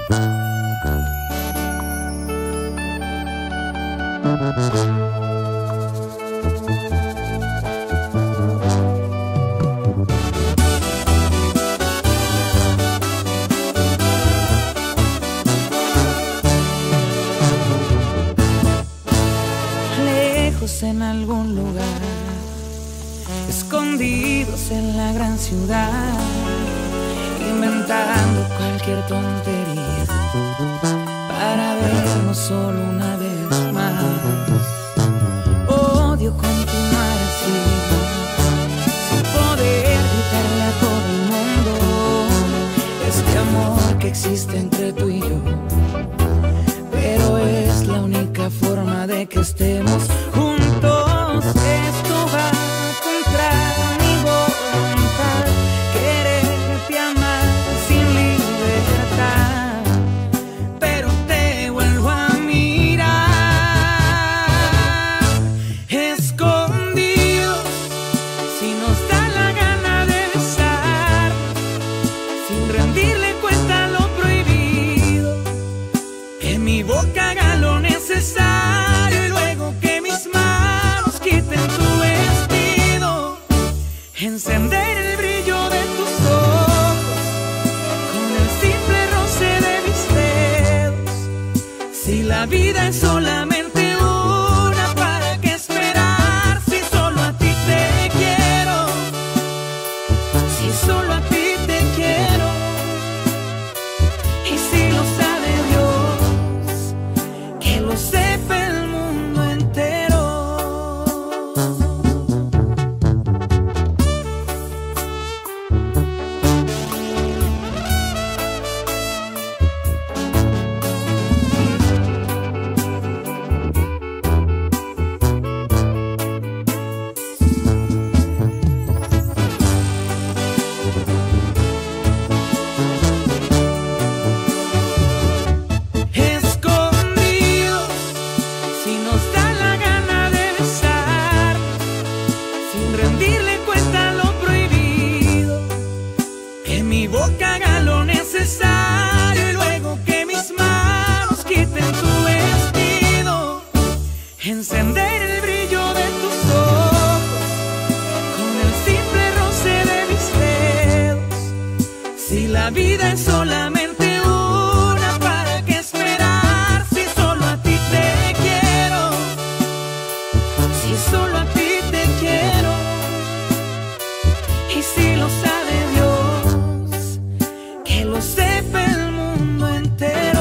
En algún lugar, escondidos en la gran ciudad, inventando cualquier tontería para vernos solo una vez más. Odio continuar así, sin poder gritarle a todo el mundo este amor que existe entre tú y yo, pero es la única forma de que estemos juntos. Esto va contra mi voluntad, quererte amar sin libertad, pero te vuelvo a mirar, escondidos, si nos da la gana de besar, sin rendirle cuenta a lo prohibido, que mi boca haga lo necesario y luego que mis manos quiten tu vestido, encender el brillo de tus ojos con el simple roce de mis dedos. Si la vida es solamente una, ¿para qué esperar? Si solo a ti te quiero, si solo a ti te quiero, y si lo sabe Dios, que lo sepa el mundo entero. Escondidos, si nos da la gana de besar, sin rendirle cuenta a lo prohibido, que mi boca haga lo necesario y luego que mis manos quiten tu vestido, encender el brillo de tus ojos con el simple roce de mis dedos. Si la vida es solamente una, ¿para qué esperar? Si solo a ti te quiero, si solo a ti te quiero, y si lo sabe Dios, que lo sepa el mundo entero.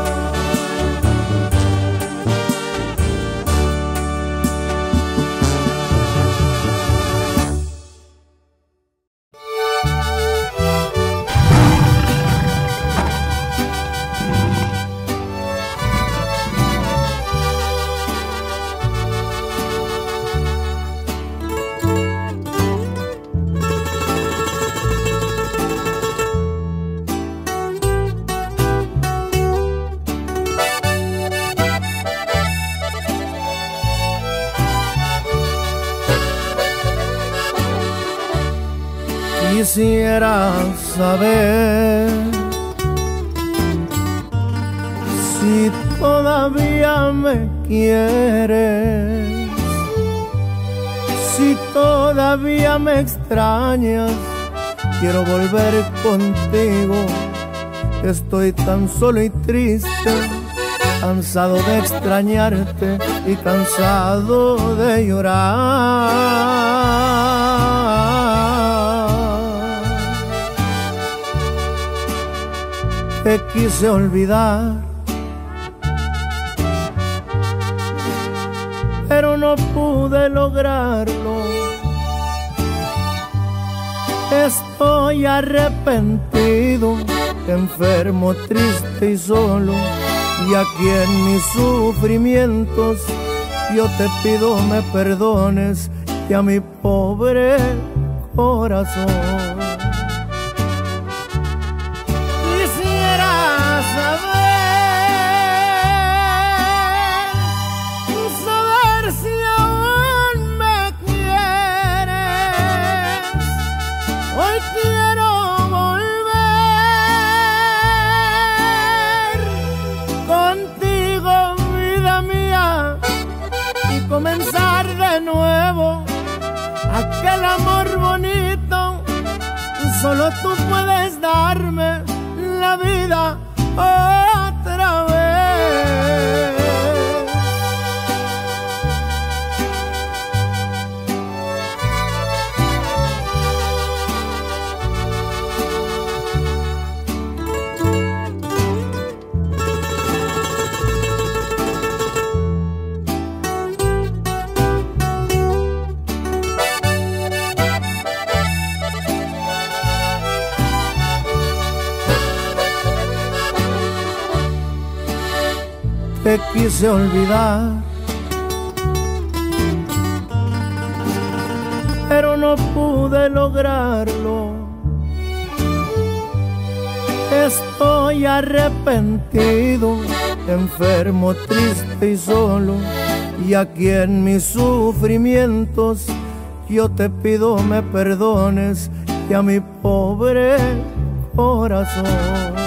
Quisiera saber si todavía me quieres, si todavía me extrañas. Quiero volver contigo, estoy tan solo y triste, cansado de extrañarte y cansado de llorar. Te quise olvidar, pero no pude lograrlo. Estoy arrepentido, enfermo, triste y solo, y aquí en mis sufrimientos yo te pido me perdones y a mi pobre corazón. Saber si aún me quieres. Hoy quiero volver Solo tú puedes darme la vida otra vez. Te quise olvidar, pero no pude lograrlo. Estoy arrepentido, enfermo, triste y solo. Y aquí en mis sufrimientos yo te pido me perdones y a mi pobre corazón.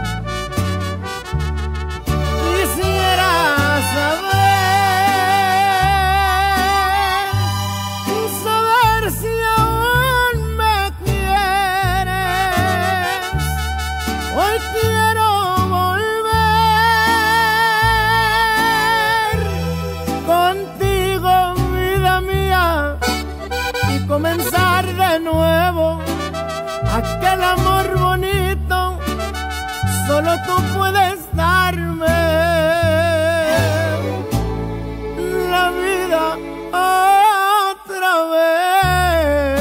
Comenzar de nuevo aquel amor bonito, solo tú puedes darme la vida otra vez.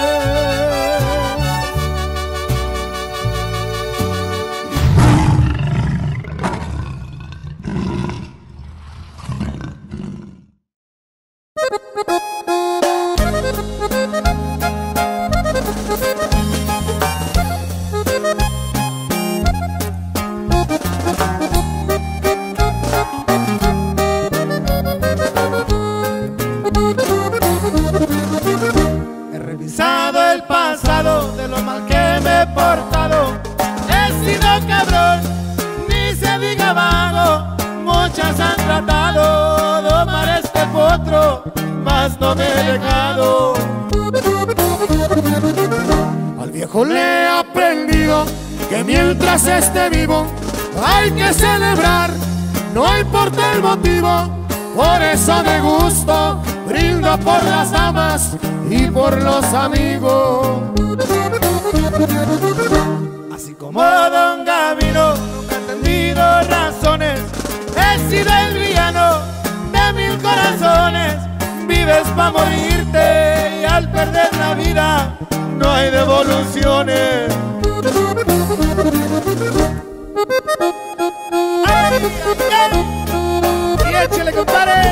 De lo mal que me he portado, he sido cabrón, ni se diga vago. Muchas han tratado de domar este potro, mas no me he dejado. Al viejo le he aprendido que mientras esté vivo hay que celebrar, no importa el motivo. Por eso de gusto brindo por las damas y por los amigos. Así como Don Gavino, nunca he entendido razones. He sido el villano de 1000 corazones. Vives pa' morirte y al perder la vida no hay devoluciones. ¡Ay, ay, ay! Y échale, compadre.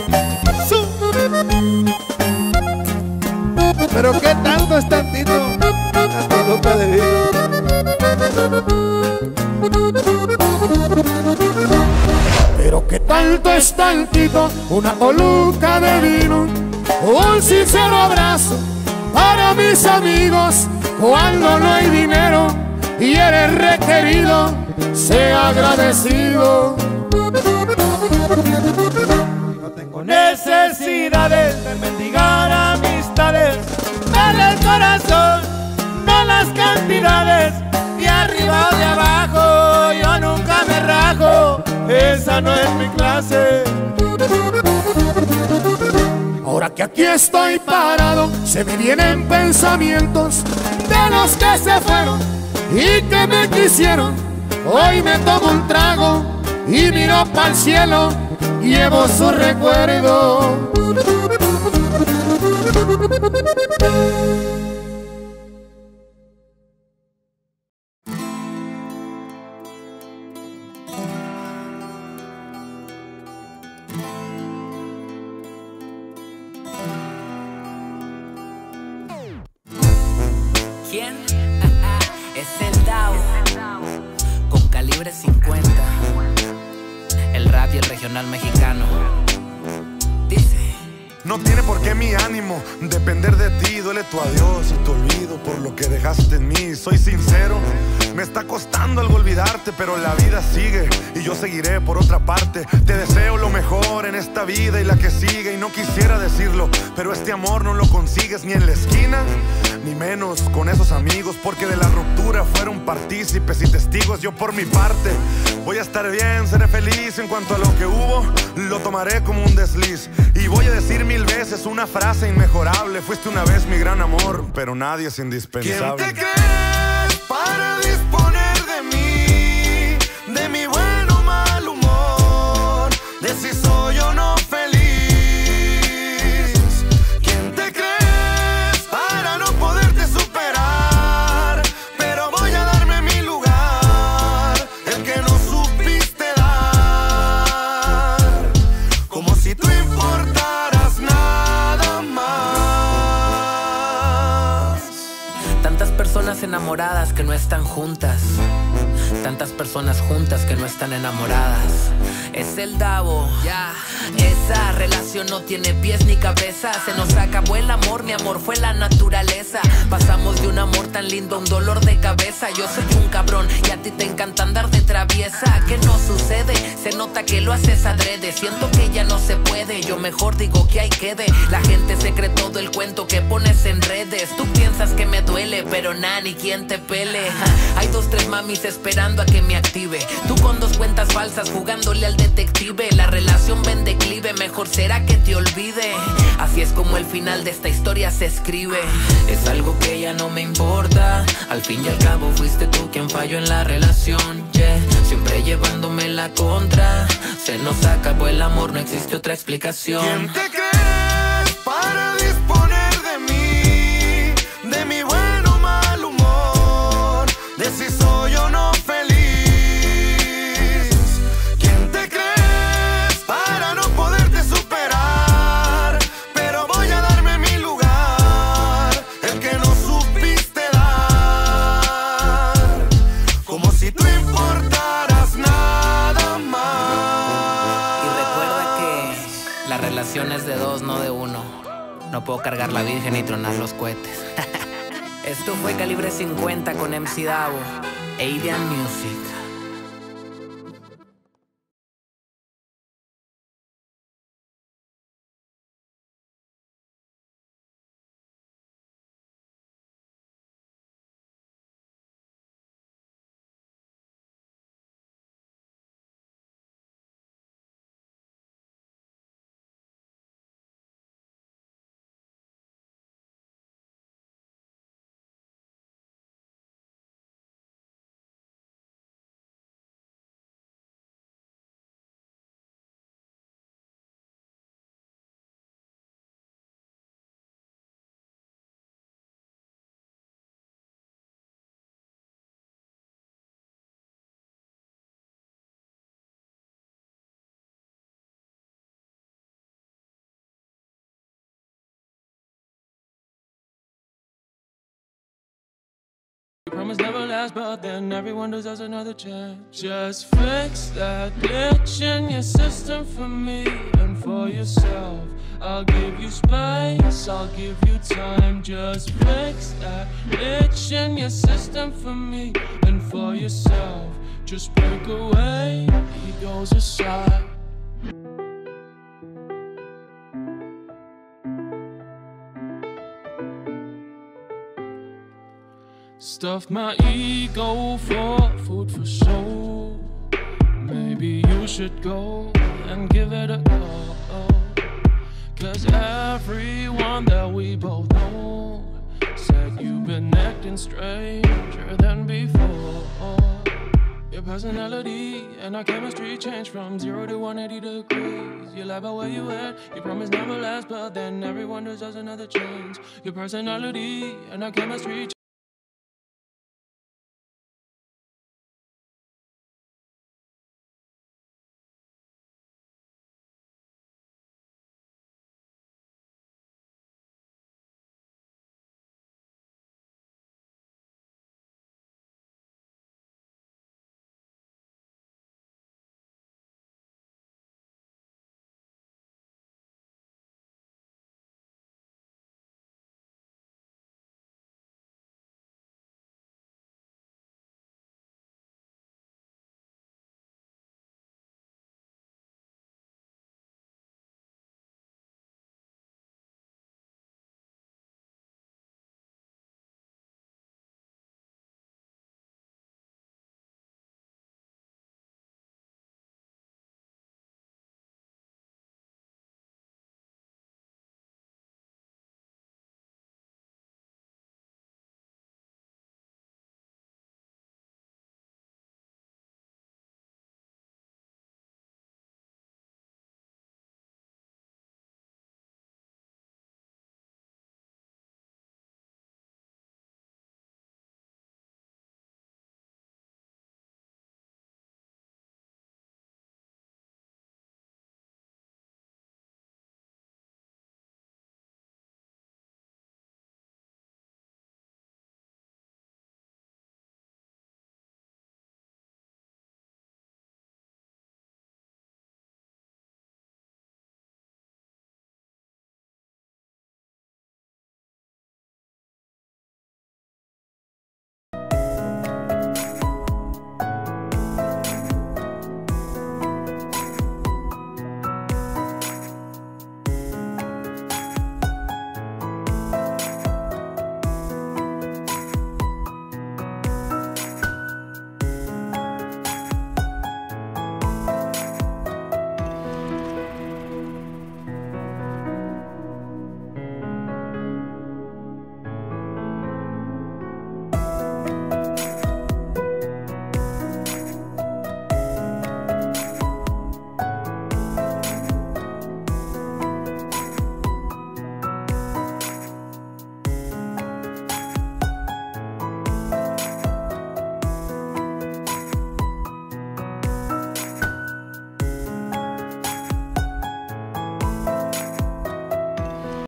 Pero qué tanto es tantito, hasta copa de vino. Pero qué tanto es tantito, una coluca de vino, un sincero abrazo para mis amigos. Cuando no hay dinero y eres requerido, sea agradecido. No tengo necesidades de mendigar amistades, dale el corazón, no las cantidades. De arriba o de abajo, yo nunca me rajo, esa no es mi clase. Ahora que aquí estoy parado, se me vienen pensamientos de los que se fueron y que me quisieron. Hoy me tomo un trago y miro pa'l cielo, llevo su recuerdo. ¿Quién? Es el Dao, con calibre 50. El rap y el regional mexicano. Dice: no tiene por qué mi ánimo depender de ti. Duele tu adiós y tu olvido por lo que dejaste en mí. Soy sincero, me está costando algo olvidarte, pero la vida sigue y yo seguiré por otra parte. Te deseo lo mejor en esta vida y la que sigue, y no quisiera decirlo, pero este amor no lo consigues ni en la esquina ni menos con esos amigos, porque de la ruptura fueron partícipes y testigos. Yo por mi parte voy a estar bien, seré feliz. En cuanto a lo que hubo, lo tomaré como un desliz. Y voy a decir 1000 veces una frase inmejorable: fuiste una vez mi gran amor, pero nadie es indispensable. ¿Quién te crees para disponer de mí? De mi buen o mal humor, de si soy o no feliz. ¿Quién te crees para no poderte superar? Pero voy a darme mi lugar, el que no supiste dar, como si tú importaras nada más. Tantas personas enamoradas que no están juntas, tantas personas juntas que no están enamoradas. Es el Davo, ya. Esa relación no tiene pies ni cabeza. Se nos acabó el amor, mi amor fue la naturaleza. Pasamos de un amor tan lindo a un dolor de cabeza. Yo soy un cabrón y a ti te encanta andar de traviesa. ¿Qué no sucede? Se nota que lo haces adrede. Siento que ya no se puede, yo mejor digo que ahí quede. La gente se cree todo el cuento que pones en redes. Tú piensas que me duele, pero nada, ni quien te pele. Hay 2, 3 mamis esperando a que me active. Tú con 2 cuentas falsas jugándole al detective. La relación va en declive, mejor será que te olvide. Así es como el final de esta historia se escribe. Es algo que ya no me importa. Al fin y al cabo fuiste tú quien falló en la relación, yeah. Siempre llevándome la contra. Se nos acabó el amor, no existe otra explicación. ¿Quién te crees para disponer de mí? De mi buen o mal humor, de si soy o no feliz. ¿Quién te crees para no poderte superar? Pero voy a darme mi lugar, el que no supiste dar, como si tú importaras nada más. Y recuerda que la relación es de 2, no de 1. No puedo cargar la virgen y tronar los cohetes. Esto fue Calibre 50 con MC Davo, Adian Music. Promise never lasts, but then everyone deserves another chance. Just fix that glitch in your system for me and for yourself. I'll give you space, I'll give you time. Just fix that glitch in your system for me and for yourself. Just break away, egos aside. Stuff my ego for food for soul. Maybe you should go and give it a go. 'Cause everyone that we both know said you've been acting stranger than before. Your personality and our chemistry changed from 0 to 180 degrees. You laugh at where you at, you promise never last, but then everyone deserves another chance. Your personality and our chemistry